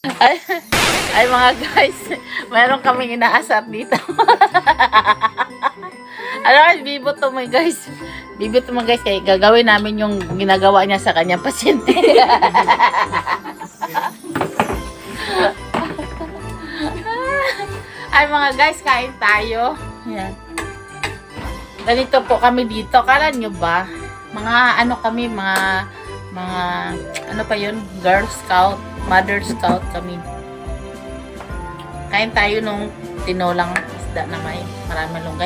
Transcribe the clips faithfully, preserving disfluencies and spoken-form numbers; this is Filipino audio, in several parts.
Ay, ay mga guys, mayroon kaming inaasar dito. Ano guys, bibo to mga guys. Bibo to mga guys, kaya gagawin namin yung ginagawa niya sa kanyang pasyente. Ay mga guys, kain tayo. Yan. Ganito po kami dito. Kala nyo ba? Mga ano kami, mga mga ano pa yun? Girl Scout, Mother Scout kami. Kain tayo nung tinolang isda na may maraming lunggay.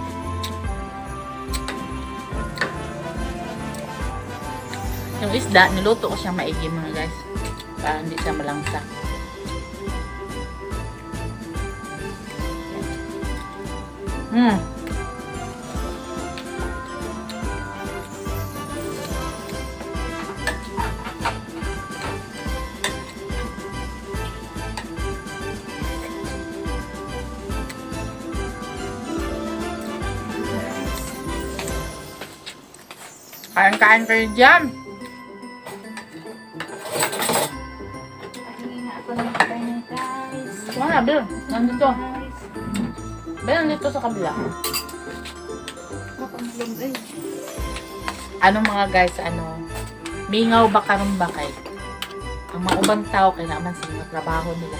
Yung isda, niluto ko siyang maigi mga guys. Para hindi siya malangsa. Hmm. Kain-kain kayo dyan. Pahingi na ako ng kain, guys. Wala, Bill. Nandito. Bill, nandito sa kabila. Mapanglunggay. Ano mga guys, ano, mingaw ba karong bakay? Ang mga ubang tao, kailangan sa mga trabaho nila.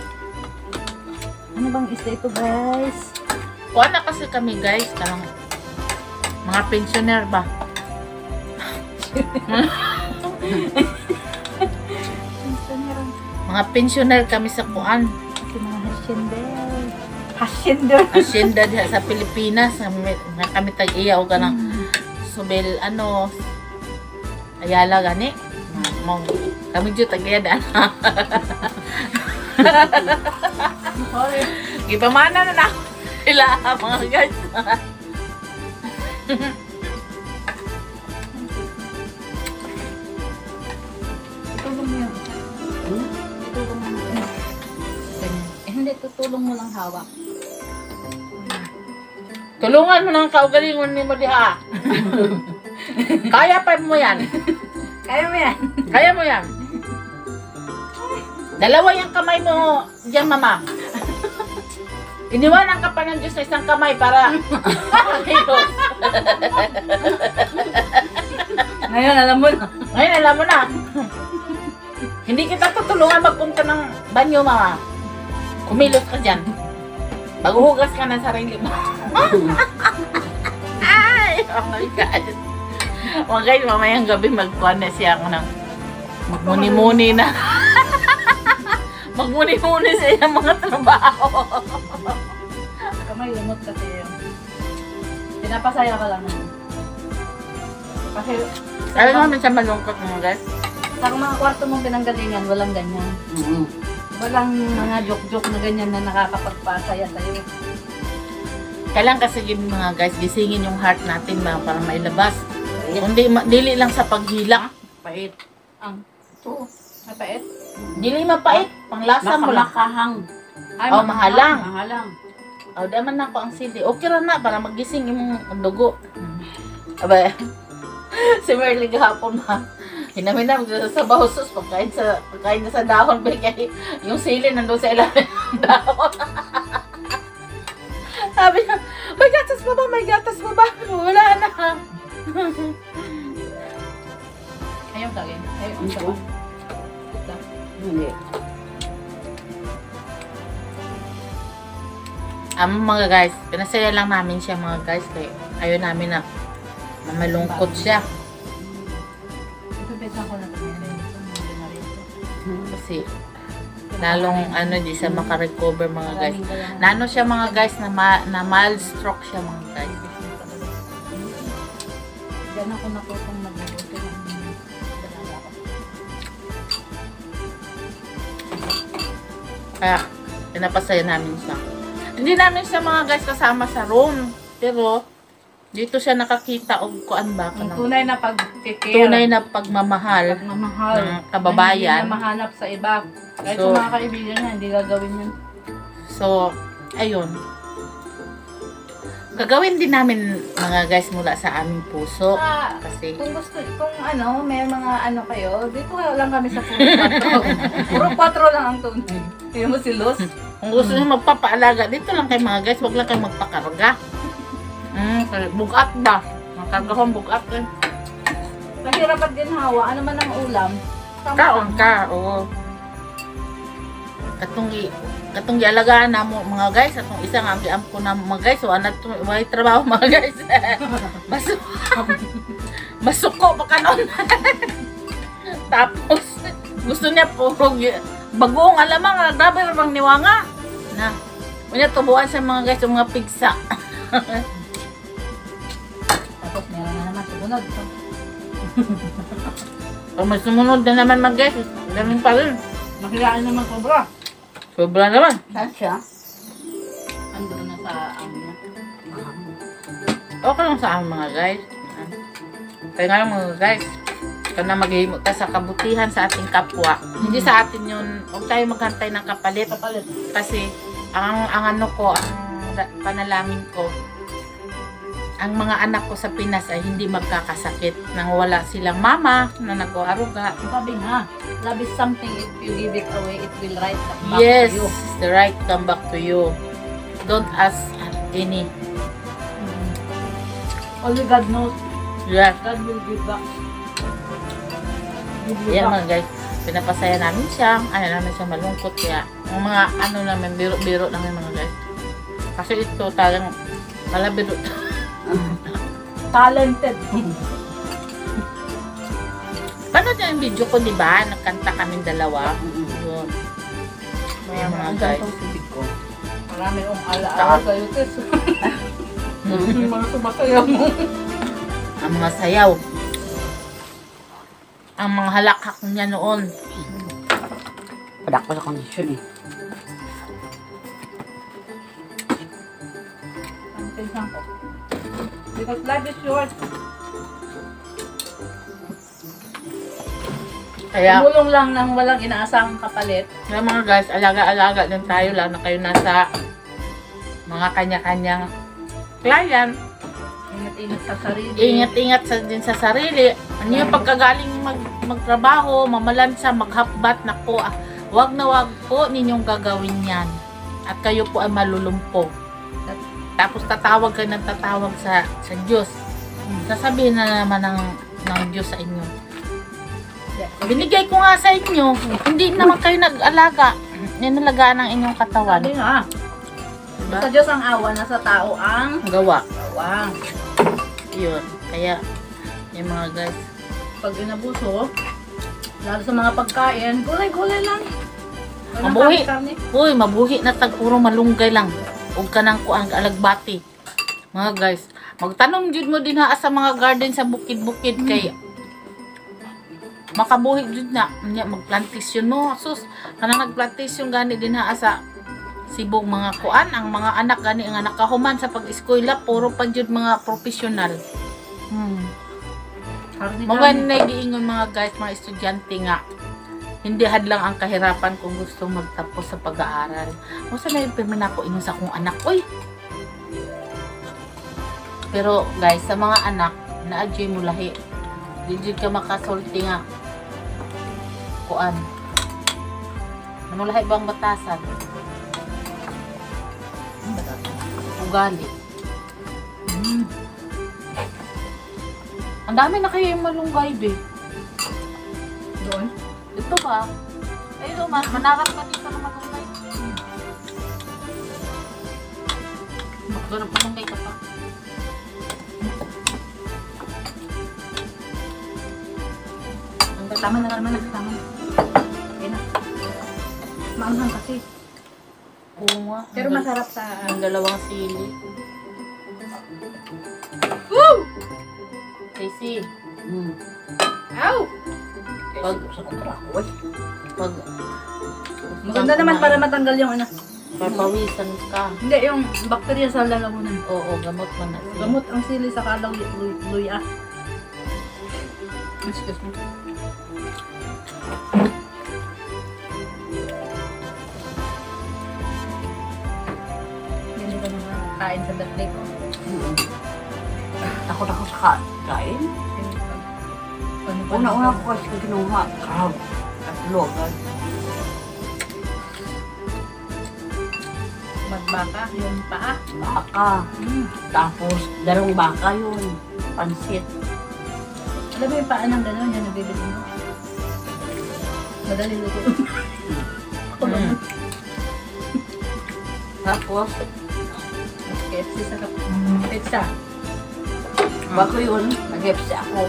Ano bang isda ito, guys? Kuha na kasi kami guys, karang mga pensioner ba? Mga pensioner kami sa kuan. Ito mga hasyender. Hasyender. Hacienda diha sa Pilipinas. Nga kami tag-iya o ganang subel ano Ayala gani. Mong kami jud tag-iya daan. Gipamana na na ako. Ila mga guys. Tutulong mo yun. Hmm? Tutulong mo lang. Eh, hindi, tutulong mo lang hawak. Tulungan mo ng kaugalingon ni mo diha. Kaya pa mo yan. Kaya mo yan. Kaya mo yan. Dalawa yung kamay mo diyan, mama. Iniwanan ka pa ng Diyos sa isang kamay para Ngayon, alam mo na. ngayon alam mo na. Hindi kita tutulungan magpunta ng banyo, mama. Kumilos ka dyan. Maghuhugas ka ng sarili mo. Ay! Oh my God. Mga guys, mamayang gabi magkuhan na siya ako ng magmuni-muni na. Magmuni-muni sa iyang mga trabaho. Kamay, lumot kasi yun. Pinapasaya ka lang naman. Kasi, Alam namin siya malungkot mga guys. sa mga kwarto mong pinanggalingan, walang ganyan. Mm-hmm. Walang mga joke-joke na ganyan na nakakapagpasaya sa'yo. Kailangan kasi yun mga guys, gisingin yung heart natin ba, para mailabas. Kundi ma- dili lang sa paghila. Pait. Ang, ito, mapait. Dili mapait, panglasa mo lang. Makahang. Oh, mahalang. Mahalang. O, oh, daman na ako ang sili. Okay ra na, para magising yung dugo. Aba, si Merly gahapon ma. Hinamin na, sa bahusos, pagkain sa, pagkain na sa dahon, kaya yung sili nandun sa ilalim ng dahon. Sabi niya, may gatas pa ba? May gatas pa ba? Wala na. Ayaw tagin. Ayaw ang sawa. Hindi. Um, mga guys, pinasaya lang namin siya mga guys. Kaya ayaw namin na, na malungkot siya. Ito besa ko na ito. Kasi lalong ano, di siya makarecover mga guys. Nano siya mga guys, na, ma na mild stroke siya mga guys. Diyan ako natutong mag-ibuti ng dalaga ko. Kaya pinapasaya namin siya. Hindi namin siya mga guys kasama sa room. Pero dito siya nakakita og kuan ba Ang kanang tunay na pag-care. tunay na pagmamahal Pagmamahal. ng kababayan. Na hindi na mahanap sa iba. Kahit So, sa mga kaibigan niya, hindi gagawin yun. So, ayun. Gagawin din namin mga guys mula sa aming puso. Ah, Kasi, kung gusto, kung ano, may mga ano kayo, dito lang kami sa puro patro. Puro patro lang ang tunay. Hindi mo si Luz. kung gusto nyo magpapaalaga, dito lang kayo mga guys. Huwag lang kayo magpakarga. Mm, bugat ba? Makarga kong bugat eh. Mahirap at ginhawa. Ano man ang ulam? Kaon ka, oo. Katong i katong gialagaan na mo mga guys, atong isa nga giam ko na mga guys, so anat may trabaho mga guys. Baso. Masuko pa kanon. Tapos gusto niya puro bagong alamang, grabe ra bang niwanga. Na. Unya tubuan sa mga guys, yung mga pigsa. Tapos meron na naman sumunod. Pag may sumunod na naman mga guys, ganun pa rin. Makilaan naman sobra. Sobra naman. Saan siya? Ando na sa amin na. Okay lang sa amin mga guys. Kaya nga lang mga guys, ito na maghihimo tayo sa kabutihan sa ating kapwa. Hindi sa atin yun, huwag tayo maghantay ng kapalit. Kapalit. Kasi ang, ang ano ko, ang da- panalangin ko, ang mga anak ko sa Pinas ay hindi magkakasakit nang wala silang mama na nag-aaruga. Sabi nga, love is something if you give it away, it will right back Yes, to you. the right come back to you. Don't ask any. Only God knows. Yeah. God will give back. Give you Yan back. mga guys, pinapasaya namin siya, ano namin siya malungkot, kaya ang mga ano namin, biro-biro lang yung mga guys. Kasi ito talagang malabiro. Talented. Panood niyo yung video ko, di ba? Nagkanta kaming dalawa. Yun. Ayan mga guys. Marami kong ala-ala sa'yo, Tess. Yung mga sumasayaw mo. Ang mga sayaw. Ang mga halakhak niya noon. Padak ko sa kondisyon eh. Ang pinsan ko. Because life is short. Kaya, Tumulong lang ng walang inaasang kapalit. kaya mga guys, alaga-alaga din tayo lang na kayo nasa mga kanya-kanyang client. Ingat-ingat sa sarili. Ingat-ingat sa, din sa sarili. Ano yung pagkagaling mag, magtrabaho, mamalansa, maghapbat, naku, ah, wag na wag po ninyong gagawin yan. At kayo po ay malulumpo. Tapos tatawag kayo ng tatawag sa, sa Diyos. Sasabihin na naman ng, ng Diyos sa inyo. Binigay ko nga sa inyo, hindi naman kayo nag-alaga. Ninalagaan ang inyong katawan. Sabi nga, Diba? sa Diyos ang awa, nasa tao ang Gawa. gawa. Yun. Kaya, yung mga guys, Pag inabuso, lalo sa mga pagkain, gulay-gulay lang. Walang Mabuhi. karne-karne. uy, mabuhi na tag puro malunggay lang. Huwag ka nang kuang alagbati. Mga guys, magtanong jud mo din ha sa mga garden sa bukid-bukid kay makabuhi jud na. Nya magplantasyon mo. Sus, kanang nagplantasyon gani din ha sa sibong mga kuan, ang mga anak gani nga nakahuman sa pag-eskwela, puro pa jud mga professional. Hmm. Karne-karne. Mga nagiingon mga guys, mga estudyante nga, hindi hadlang ang kahirapan kung gusto magtapos sa pag-aaral. O sa na yung pirmin ako ingon sa akong anak, uy! Pero guys, sa mga anak, na-adjoy mo lahi. Di ka makasulti nga. Kuan. Ano lahi bang batasan? Ugali. Mm. Ang dami na kayo yung malunggay, be. Doon. Ito ba? Ay, ito, man, manarap ka dito ng malunggay. Magdurap malunggay ka pa. Tama na naman, tama na. Okay na. Maanghang kasi. Oo nga. Pero Ang dal- masarap sa... Ang dalawang sili. Woo! Casey, Hmm. Ow! pag, Sa kontra ko eh. pag, Maganda naman para matanggal yung ano. papawisan ka. Hindi, yung bakterya sa lalamunan. Oo, gamot mo na siya. Gamot ang sili sa kalaw luy, luya. Excuse me. Ganito na nga kain sa birthday ko. Mm. Takot ako sa kain. Ano pa? Una-una ko kasi kinuha. Crab. Tatlo. Magbaka, yung paa. Baka. Mm. Tapos, darong baka yun. Pansit. Alam mo yung paa ng gano'n, yan nabibili mo. Madali luto. Ako Mm. naman. Tapos, K F C sa kap. Pizza. bago yun, nag-epsi ako.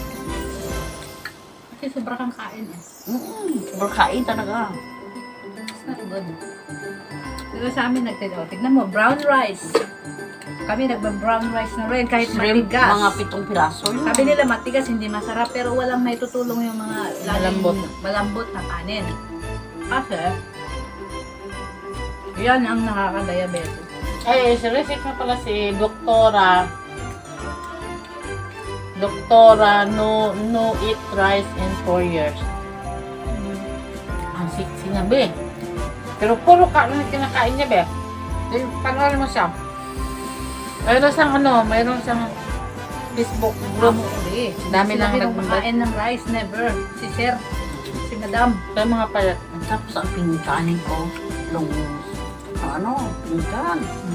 Kasi sobra kang kain eh. Mm, sobrang kain talaga. It's not good. Diba sa amin nagtino, tignan mo, brown rice. Kami nagba-brown rice na rin kahit Shrimp, matigas. mga pitong piraso yun. Sabi nila matigas, hindi masarap, pero walang naitutulong yung mga laging Malambot. malambot na kanin. Kasi, yan ang nakaka-diabetes. Ay, si research mo pala si Doktora. Doktora, no, no eat rice in four years. Ang siksi nga, be. Pero puro kain na kinakain niya, be. Then, pangalan mo siya. Mayroon siyang ano, mayroon siyang Facebook group. Uli. Dami lang nag nag- kumakain ng rice, never. Si Sir, si Madam. Kaya mga pala. Tapos ang pinkanin ko, nung, ano, pinkan.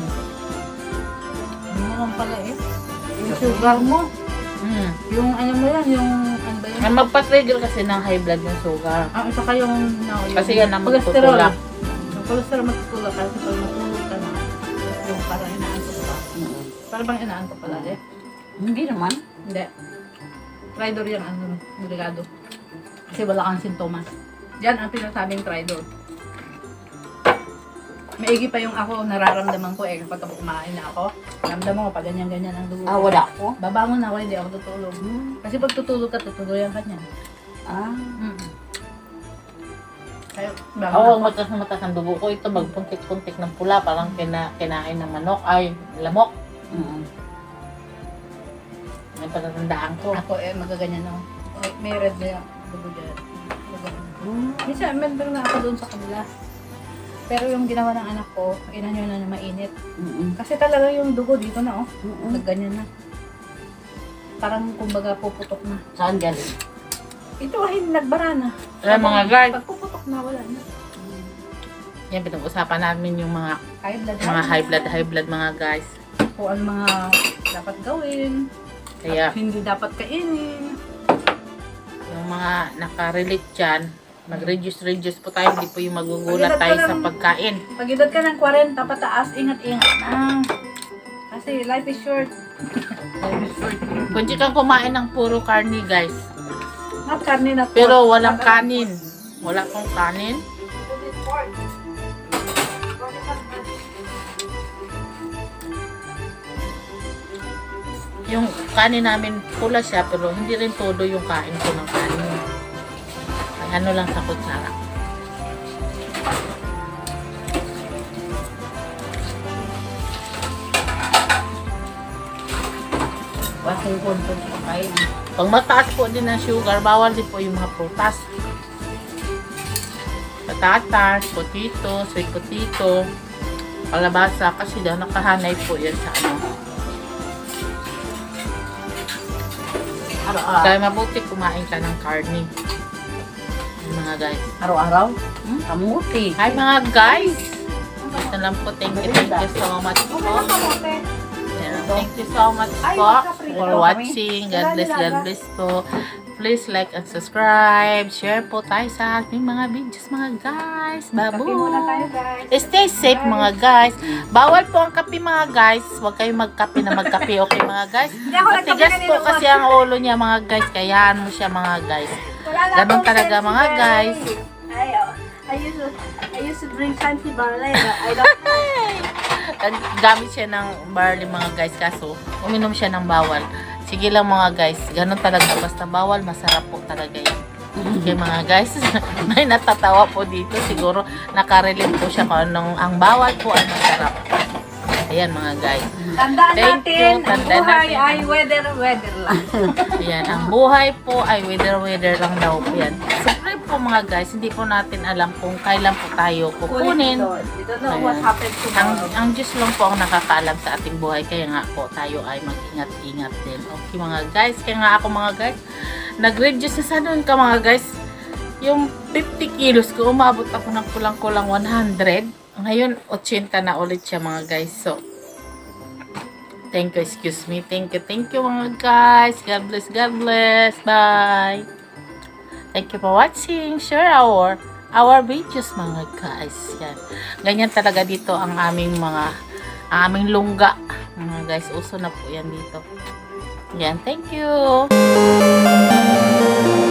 Ano naman pala eh. Yung sugar mo. Hmm. Yung ano mo yan, yung ano ba yun? Ang magpa-trigger kasi ng high blood ng sugar. Ah, saka yung, no, yung Kasi yan ang cholesterol. magtutulak. Yung cholesterol magtutulak kasi pag matulog ka na, yung parang inaantok ka. Mm. Parang bang inaantok pala eh? Hindi naman. Hindi. Tridor yung ano, delikado. Kasi wala kang sintomas. Yan ang pinasabing tridor. Maigi pa yung ako, nararamdaman ko eh kapag kapag kumain na ako. Ramdam mo, pag ganyan-ganyan ang dugo. Ah, wala ako. Babangon ako, hindi ako tutulog. Hmm. Kasi pag tutulog ka, tutuloyan ka niyan. Ah, Mm. Kaya, Oo, bangon oh, ako. matas na matas ang dugo ko. Ito, magpuntik-puntik ng pula. Parang kina, kinain ng manok. Ay, lamok. mm. May patatandaan ko. Ako eh, magaganyan ako. May, may red na yung dugo dyan. Magaganyan. Hmm. Minsan, member na ako doon sa kabila. Pero yung ginawa ng anak ko, ina nyo na na mainit. Mm-mm. Kasi talaga yung dugo dito na oh. Mm-mm. Nagganyan na. Parang kumbaga puputok na. Saan galing? Ito ay nagbara na. Ayan, mga guard. Pag puputok na, wala na. Yan, pinag-usapan namin yung mga High blood. mga high blood, high blood mga guys. Kung ano mga dapat gawin. Kaya, At hindi dapat kainin. yung mga nakarelate dyan, mag-reduce-reduce po tayo. Hindi po yung magugulat tayo sa pagkain. Pag edad ka ng forty pataas, ingat-ingat na. Kasi life is short. Life is short. Kung di kang kumain ng puro karni, guys. Not karne na pork. Pero walang Not kanin. Wala pong kanin. pork. Yung kanin namin pula siya, pero hindi rin todo yung kain ko ng kanin. Ay, ano lang sa kutsara. Wasing control sa pagkain. Pag mataas po din ang sugar, bawal din po yung mga prutas. Patatas, potato, sweet potato, kalabasa, kasi daw nakahanay po yan sa ano. Araw-araw. Kaya mabuti kumain ka ng karne. Yung mga guys. Araw-araw? Hmm? Kamuti. Hi mga guys! Ito lang po. Thank you, thank you so much po. Thank you so much po for watching. God bless, God bless po. Please like and subscribe. Share po tayo sa ating mga videos mga guys. Kape muna tayo, Babu! guys. Stay safe mga guys. Bawal po ang kape mga guys. Huwag kayong magkape na magkape. Okay mga guys? Hindi ako nagkape Matigas po kanina, kasi ang ulo niya mga guys. Kayaan mo siya mga guys. Wala na Ganun akong talaga fancy mga barley. guys. Ay, oh. I used to, I used to drink fancy barley, but I don't. Gamit siya ng barley mga guys. Kaso, uminom siya ng bawal. Sige lang mga guys. Ganun talaga. Basta bawal, masarap po talaga yan. Okay mga guys. May natatawa po dito. Siguro nakarelate po siya kung anong ang bawal po ay masarap. Ayan mga guys. Tandaan Thank natin, you. ang Tandaan buhay natin. ay weather, weather lang. Ayan. Ang buhay po ay weather-weather lang daw po yan. Siyempre po po mga guys, hindi po natin alam kung kailan po tayo kukunin. Dito. We don't know Ayan. what happened Ang, tomorrow. ang Diyos lang po ang nakakaalam sa ating buhay. Kaya nga po tayo ay mag-ingat-ingat din. Okay mga guys. Kaya nga ako mga guys, nag-reduce na sa noon ka mga guys. Yung fifty kilos ko, umabot ako ng kulang-kulang one hundred. Ngayon, eighty na ulit siya mga guys. So, thank you, excuse me. Thank you, thank you mga guys. God bless, God bless. Bye. Thank you for watching. Share our our videos mga guys. Yan. Ganyan talaga dito ang aming mga ang aming lungga. Mga guys, uso na po yan dito. Yan, thank you.